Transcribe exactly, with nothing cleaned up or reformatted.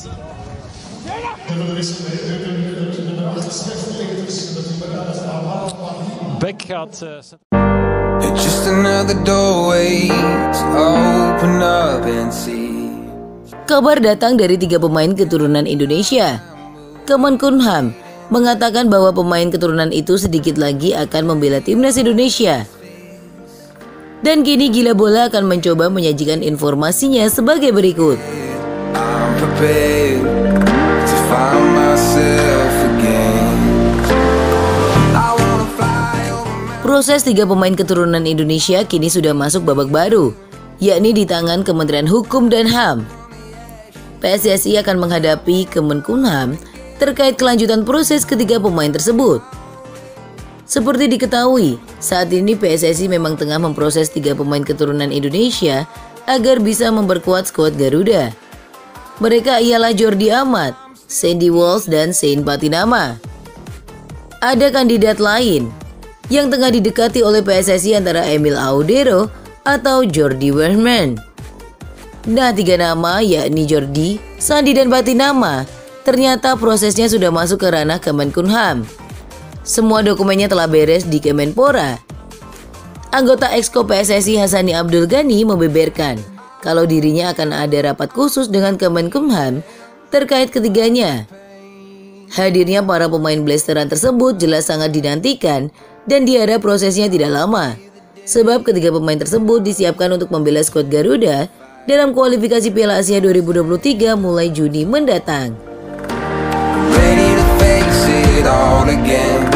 Beck gaat... Uh... Just another doorway to open up and see. Kabar datang dari tiga pemain keturunan Indonesia. Kemenkumham mengatakan bahwa pemain keturunan itu sedikit lagi akan membela timnas Indonesia. Dan kini Gila Bola akan mencoba menyajikan informasinya sebagai berikut. I'm prepared to find myself again. I wanna fly over. Proses tiga pemain keturunan Indonesia kini sudah masuk babak baru, yakni di tangan Kementerian Hukum dan H A M. P S S I akan menghadapi Kemenkumham terkait kelanjutan proses ketiga pemain tersebut. Seperti diketahui, saat ini P S S I memang tengah memproses tiga pemain keturunan Indonesia agar bisa memperkuat skuad Garuda. Mereka ialah Jordi Amat, Sandy Walsh, dan Sean Patinama. Ada kandidat lain yang tengah didekati oleh P S S I antara Emil Audero atau Jordi Wehrman. Nah, tiga nama yakni Jordi, Sandy, dan Patinama ternyata prosesnya sudah masuk ke ranah Kemenkumham. Semua dokumennya telah beres di Kemenpora. Anggota Exco P S S I Hasani Abdul Ghani membeberkan kalau dirinya akan ada rapat khusus dengan Kemenkumham terkait ketiganya. Hadirnya para pemain blasteran tersebut jelas sangat dinantikan dan diharap prosesnya tidak lama, sebab ketiga pemain tersebut disiapkan untuk membela skuad Garuda dalam kualifikasi Piala Asia dua ribu dua puluh tiga mulai Juni mendatang. Ready to face it all again.